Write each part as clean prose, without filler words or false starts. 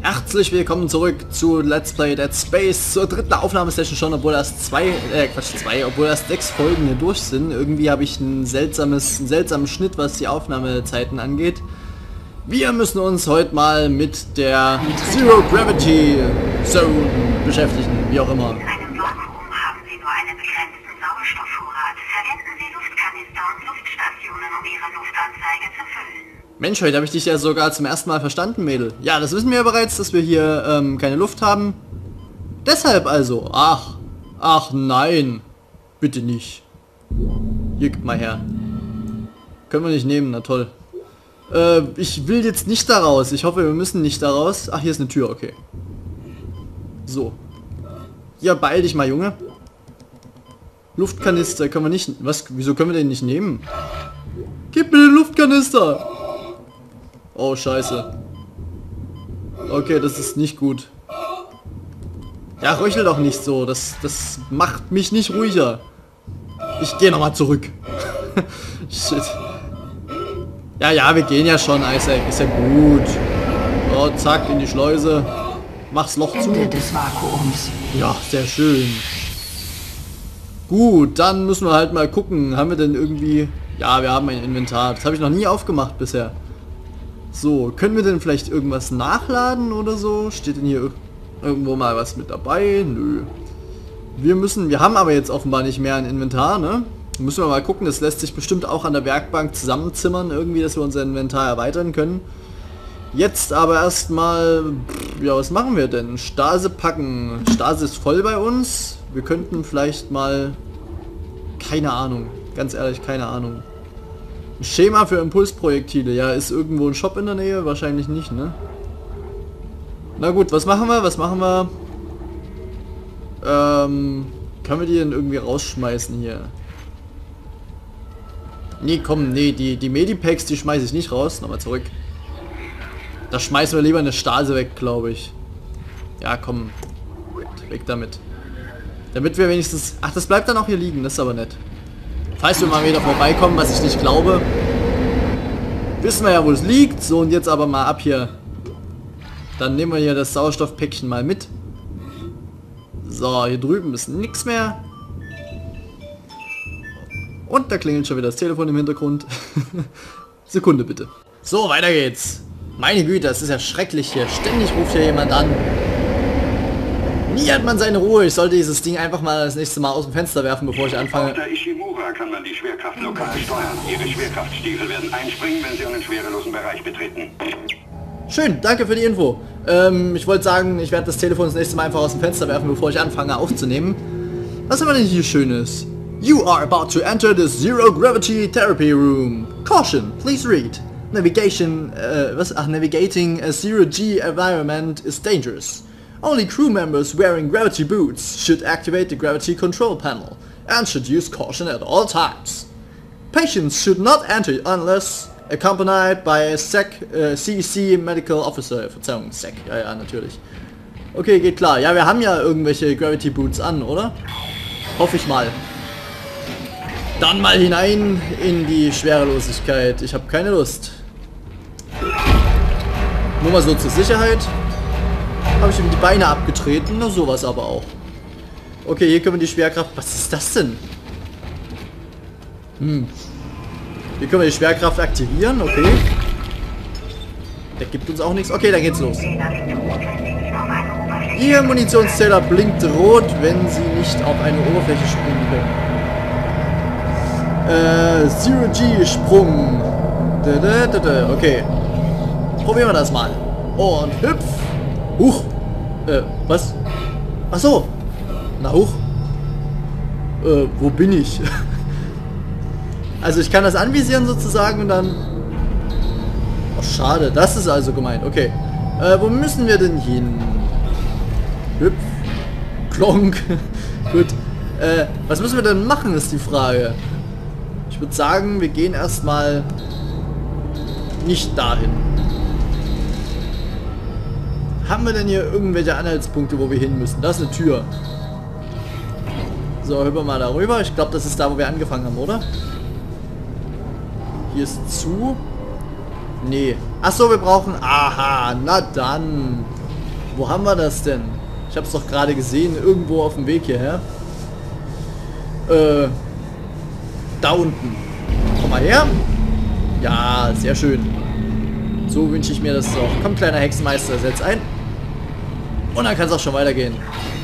Herzlich willkommen zurück zu Let's Play Dead Space, zur dritten Aufnahmesession schon, obwohl erst obwohl erst 6 Folgen hier durch sind. Irgendwie habe ich einen seltsamen Schnitt, was die Aufnahmezeiten angeht. Wir müssen uns heute mal mit der Zero Gravity Zone beschäftigen, wie auch immer. In einem Vakuum haben Sie nur einen begrenzten Sauerstoffvorrat. Verwenden Sie Luftkanister und Luftstationen, um Ihre Luftanzeige zu füllen. Mensch, heute habe ich dich ja sogar zum ersten Mal verstanden, Mädel. Ja, das wissen wir ja bereits, dass wir hier keine Luft haben. Deshalb also. Ach nein. Bitte nicht. Hier, gib mal her. Können wir nicht nehmen, na toll. Ich will jetzt nicht da raus. Ich hoffe, wir müssen nicht da raus. Ach, hier ist eine Tür, okay. So. Ja, beeil dich mal, Junge. Luftkanister können wir nicht... Was? Wieso können wir den nicht nehmen? Gib mir den Luftkanister! Oh, scheiße. Okay, das ist nicht gut. Ja, röchel doch nicht so. Das macht mich nicht ruhiger. Ich gehe nochmal zurück. Shit. Ja, wir gehen ja schon, Isaac. Ist ja gut. Oh, zack, in die Schleuse. Mach's Loch zu. Ende des Vakuums. Ja, sehr schön. Gut, dann müssen wir halt mal gucken. Haben wir denn irgendwie... Ja, wir haben ein Inventar. Das habe ich noch nie aufgemacht bisher. So, können wir denn vielleicht irgendwas nachladen oder so? Steht denn hier irgendwo mal was mit dabei? Nö. Wir haben aber jetzt offenbar nicht mehr ein Inventar, ne? Müssen wir mal gucken, das lässt sich bestimmt auch an der Werkbank zusammenzimmern, irgendwie, dass wir unser Inventar erweitern können. Jetzt aber erstmal, ja, was machen wir denn? Stase packen. Stase ist voll bei uns. Wir könnten vielleicht mal, keine Ahnung, ganz ehrlich, keine Ahnung. Ein Schema für Impulsprojektile. Ja, ist irgendwo ein Shop in der Nähe? Wahrscheinlich nicht, ne? Na gut, was machen wir? Können wir die denn irgendwie rausschmeißen hier? Nee, komm, nee, die Medipacks, die schmeiße ich nicht raus. Nochmal zurück. Da schmeißen wir lieber eine Stase weg, glaube ich. Ja, komm. Weg damit. Damit wir wenigstens... Ach, das bleibt dann auch hier liegen. Das ist aber nett. Falls wir mal wieder vorbeikommen, was ich nicht glaube, wissen wir ja, wo es liegt. So, und jetzt aber mal ab hier. Dann nehmen wir hier das Sauerstoffpäckchen mal mit. So, hier drüben ist nichts mehr. Und da klingelt schon wieder das Telefon im Hintergrund. Sekunde bitte. So, weiter geht's. Meine Güte, das ist ja schrecklich hier. Ständig ruft hier jemand an. Nie hat man seine Ruhe. Ich sollte dieses Ding einfach mal das nächste Mal aus dem Fenster werfen, bevor ich anfange. Auf der Ishimura kann man die Schwerkraft lokal steuern. Ihre Schwerkraftstiefel werden einspringen, wenn Sie einen schwerelosen Bereich betreten. Schön, danke für die Info. Ich wollte sagen, ich werde das Telefon das nächste Mal einfach aus dem Fenster werfen, bevor ich anfange aufzunehmen. Was haben wir denn hier Schönes? You are about to enter the Zero Gravity Therapy Room. Caution, please read. Navigating a Zero-G environment is dangerous. Only crew members wearing gravity boots should activate the gravity control panel and should use caution at all times. Patients should not enter unless accompanied by a CEC Medical Officer. Verzeihung, SEC. Ja, natürlich. Okay, geht klar. Ja, wir haben ja irgendwelche Gravity Boots an, oder? Hoffe ich mal. Dann mal hinein in die Schwerelosigkeit. Ich habe keine Lust. Nur mal so zur Sicherheit. Habe ich ihm die Beine abgetreten, na sowas aber auch. Okay, hier können wir die Schwerkraft... Was ist das denn? Hier können wir die Schwerkraft aktivieren, okay. Der gibt uns auch nichts. Okay, dann geht's los. Ihr Munitionszähler blinkt rot, wenn Sie nicht auf eine Oberfläche springen können. Zero-G-Sprung. Okay. Probieren wir das mal. Und hüpf. Huch. Was? Ach so. Na hoch. Wo bin ich? Also ich kann das anvisieren sozusagen und dann... Oh, schade. Das ist also gemeint. Okay. Wo müssen wir denn hin? Hüpf. Klonk. Gut. Was müssen wir denn machen, ist die Frage. Ich würde sagen, wir gehen erstmal nicht dahin. Haben wir denn hier irgendwelche Anhaltspunkte, wo wir hin müssen? Das ist eine Tür. So, hüpfen wir mal darüber. Ich glaube, das ist da, wo wir angefangen haben, oder? Hier ist zu. Nee. Achso, wir brauchen... Aha, na dann. Wo haben wir das denn? Ich habe es doch gerade gesehen, irgendwo auf dem Weg hierher. Da unten. Komm mal her. Ja, sehr schön. So wünsche ich mir das doch. Komm, kleiner Hexenmeister, setz ein. Und dann kann es auch schon weitergehen.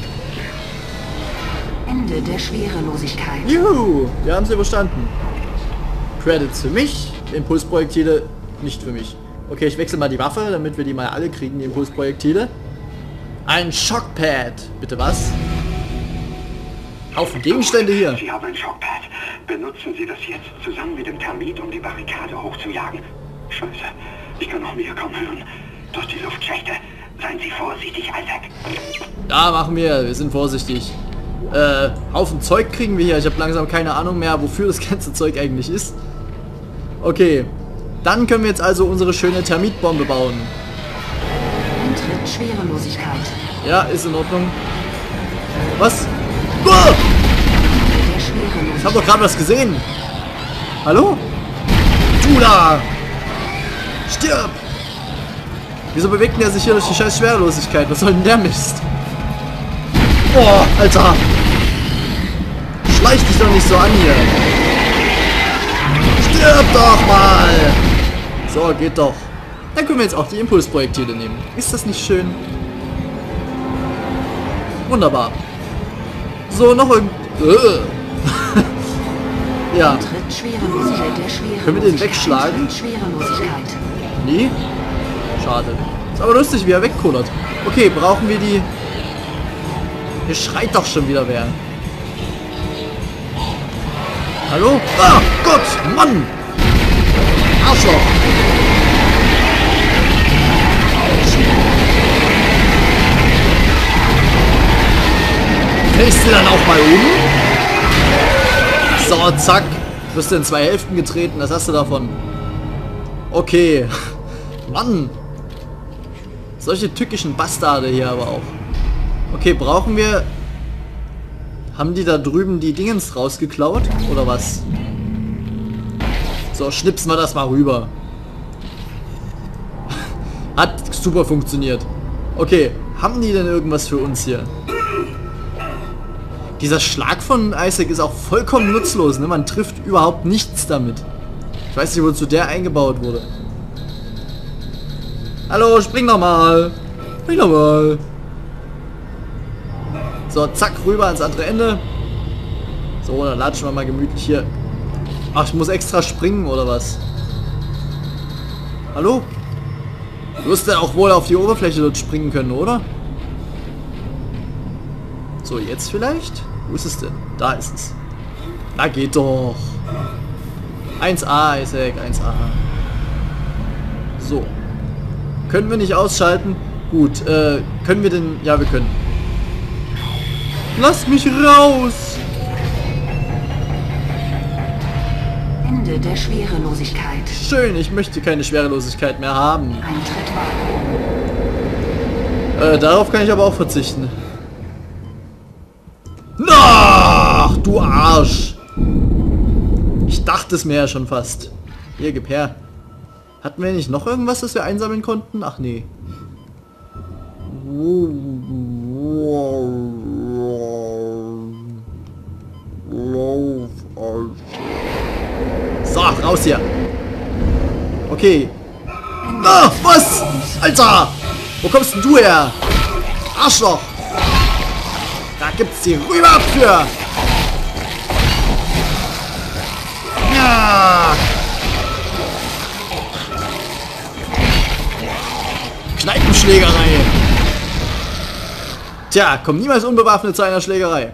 Ende der Schwerelosigkeit. Juhu, wir haben es überstanden. Credits für mich, Impulsprojektile nicht für mich. Okay, ich wechsle mal die Waffe, damit wir die mal alle kriegen, die Impulsprojektile. Ein Shockpad. Bitte was? Haufen Gegenstände hier. Sie haben ein Shockpad. Benutzen Sie das jetzt zusammen mit dem Termit, um die Barrikade hochzujagen. Scheiße, ich kann noch mehr kaum hören. Durch die Luftschächte. Seien Sie vorsichtig, Isaac. Ja, machen wir. Wir sind vorsichtig. Haufen Zeug kriegen wir hier. Ich habe langsam keine Ahnung mehr, wofür das ganze Zeug eigentlich ist. Okay. Dann können wir jetzt also unsere schöne Termitbombe bauen. Eintritt Schwerelosigkeit. Ja, ist in Ordnung. Was? Oh! Der Ich Schwerelosigkeit. habe doch gerade was gesehen. Hallo? Du da! Stirb! Wieso bewegt der sich hier durch die scheiß Schwerelosigkeit? Was soll denn der Mist? Boah, Alter! Schleich dich doch nicht so an hier! Stirb doch mal! So, geht doch. Dann können wir jetzt auch die Impulsprojektile nehmen. Ist das nicht schön? Wunderbar. So, noch irgend... Ja. Eintritt Schwerelosigkeit. Der Schwerelosigkeit. Können wir den wegschlagen? Eintritt Schwerelosigkeit. Nee? Schade. Ist aber lustig, wie er wegkullert. Okay, brauchen wir die... Hier schreit doch schon wieder wer. Hallo? Ah, Gott! Mann! Arschloch! Fällst du dann auch mal um? So, zack. Wirst du in 2 Hälften getreten, was hast du davon? Okay. Mann! Solche tückischen Bastarde hier aber auch. Okay, brauchen wir... Haben die da drüben die Dingens rausgeklaut? Oder was? So, schnipsen wir das mal rüber. Hat super funktioniert. Okay, haben die denn irgendwas für uns hier? Dieser Schlag von Isaac ist auch vollkommen nutzlos, ne? Man trifft überhaupt nichts damit. Ich weiß nicht, wozu der eingebaut wurde. Hallo, spring doch mal. Spring doch mal. So, zack, rüber ans andere Ende. So, dann latschen wir mal gemütlich hier. Ach, ich muss extra springen, oder was? Hallo? Du wirst ja auch wohl auf die Oberfläche dort springen können, oder? So, jetzt vielleicht? Wo ist es denn? Da ist es. Da geht doch. 1A, Isaac, 1A. So. Können wir nicht ausschalten? Gut, können wir denn... Ja, wir können. Lass mich raus! Ende der Schwerelosigkeit. Schön, ich möchte keine Schwerelosigkeit mehr haben. Eintritt Wahl. Darauf kann ich aber auch verzichten. Ach, du Arsch! Ich dachte es mir ja schon fast. Hier, gib her. Hatten wir nicht noch irgendwas, das wir einsammeln konnten? Ach nee. So, raus hier. Okay. Ah, was? Alter! Wo kommst denn du her? Arschloch! Da gibt's die rüber für! Ja! Kneipenschlägerei! Tja, komm niemals unbewaffnet zu einer Schlägerei.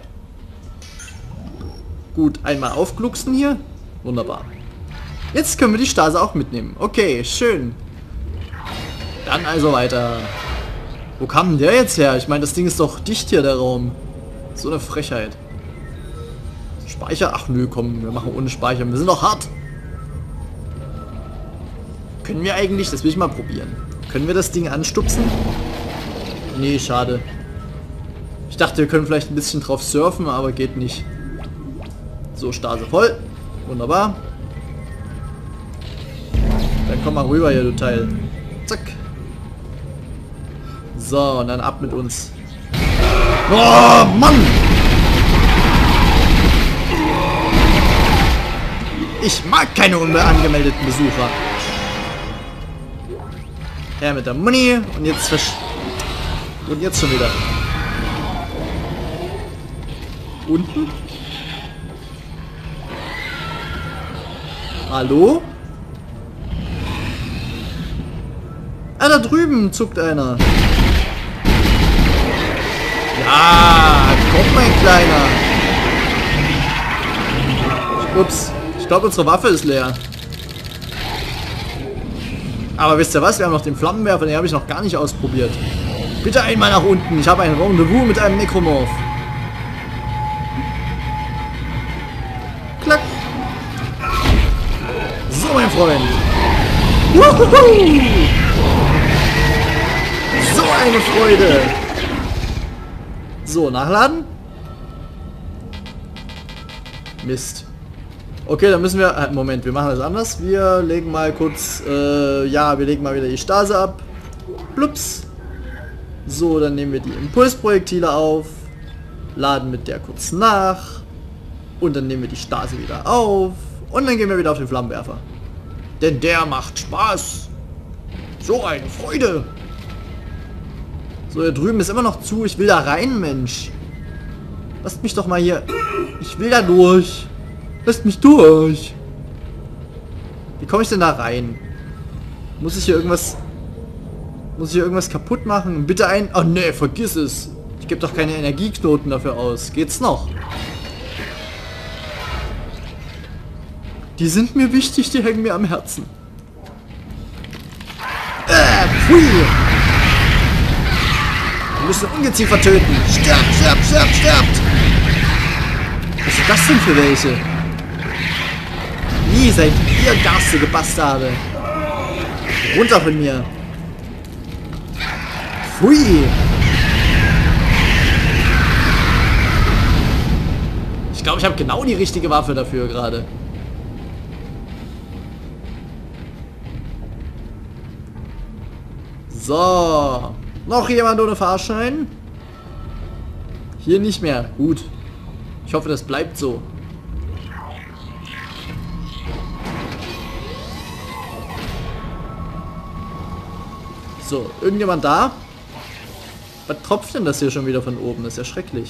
Gut, einmal aufglucksen hier. Wunderbar. Jetzt können wir die Stase auch mitnehmen. Okay, schön. Dann also weiter. Wo kam denn der jetzt her? Ich meine, das Ding ist doch dicht hier, der Raum. So eine Frechheit. Speicher? Ach nö, komm, wir machen ohne Speicher. Wir sind doch hart. Können wir eigentlich, das will ich mal probieren. Können wir das Ding anstupsen? Nee, schade. Ich dachte, wir können vielleicht ein bisschen drauf surfen, aber geht nicht. So, Stase voll. Wunderbar. Dann komm mal rüber hier, du Teil. Zack. So, und dann ab mit uns. Oh, Mann! Ich mag keine unangemeldeten Besucher. Her mit der Muni und jetzt und jetzt schon wieder. Unten? Hallo? Ah, da drüben zuckt einer. Ja, komm, mein Kleiner. Ups, ich glaube, unsere Waffe ist leer. Aber wisst ihr was? Wir haben noch den Flammenwerfer, den habe ich noch gar nicht ausprobiert. Bitte einmal nach unten. Ich habe ein Rendezvous mit einem Necromorph. Klack. So, mein Freund. Wuhuhu. So eine Freude. So, nachladen. Mist. Okay, dann müssen wir... Moment, wir machen das anders. Wir legen mal kurz... ja, wir legen mal wieder die Stase ab. Blups. So, dann nehmen wir die Impulsprojektile auf. Laden mit der kurz nach. Und dann nehmen wir die Stase wieder auf. Und dann gehen wir wieder auf den Flammenwerfer. Denn der macht Spaß. So eine Freude. So, hier drüben ist immer noch zu. Ich will da rein, Mensch. Lasst mich doch mal hier... Ich will da durch. Lasst mich durch. Wie komme ich denn da rein? Muss ich hier irgendwas kaputt machen? Bitte ein... Oh ne, vergiss es. Ich gebe doch keine Energieknoten dafür aus. Geht's noch? Die sind mir wichtig, die hängen mir am Herzen. Pfui! Wir müssen Ungeziefer töten. Stirbt, stirbt, stirbt, stirbt! Was sind das denn für welche? Wie seid ihr garstige Bastarde? Runter von mir! Pfui! Ich glaube, ich habe genau die richtige Waffe dafür gerade. So. Noch jemand ohne Fahrschein? Hier nicht mehr. Gut. Ich hoffe, das bleibt so. So, irgendjemand da? Was tropft denn das hier schon wieder von oben? Das ist ja schrecklich.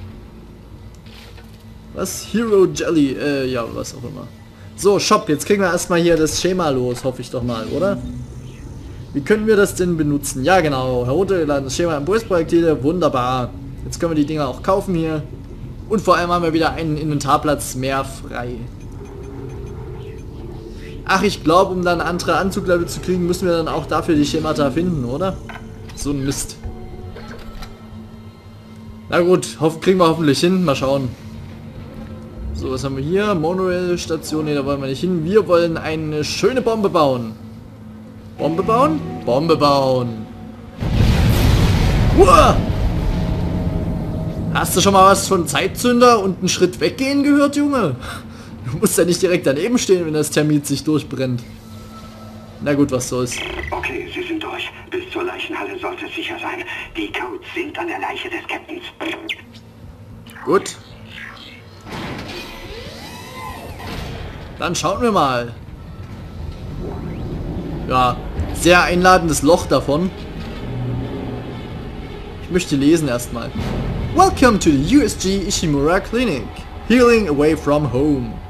Was? Hero Jelly? Ja, was auch immer. So, Shop. Jetzt kriegen wir erstmal hier das Schema los, hoffe ich doch mal, oder? Wie können wir das denn benutzen? Ja, genau. Heruntergeladenes Schema Impulsprojektile. Wunderbar. Jetzt können wir die Dinger auch kaufen hier. Und vor allem haben wir wieder einen Inventarplatz mehr frei. Ach, ich glaube, um dann andere Anzuglevel zu kriegen, müssen wir dann auch dafür die Schemata finden, oder? So ein Mist. Na gut, kriegen wir hoffentlich hin. Mal schauen. So, was haben wir hier? Monorail-Station. Ne, da wollen wir nicht hin. Wir wollen eine schöne Bombe bauen. Bombe bauen? Bombe bauen. Uah! Hast du schon mal was von Zeitzünder und einen Schritt weggehen gehört, Junge? Du musst ja nicht direkt daneben stehen, wenn das Termit sich durchbrennt. Na gut, was soll's. Okay, Sie sind durch. Bis zur Leichenhalle sollte es sicher sein. Die Codes sind an der Leiche des Captains. Gut. Dann schauen wir mal. Ja, sehr einladendes Loch davon. Ich möchte lesen erstmal. Welcome to the USG Ishimura Clinic. Healing away from home.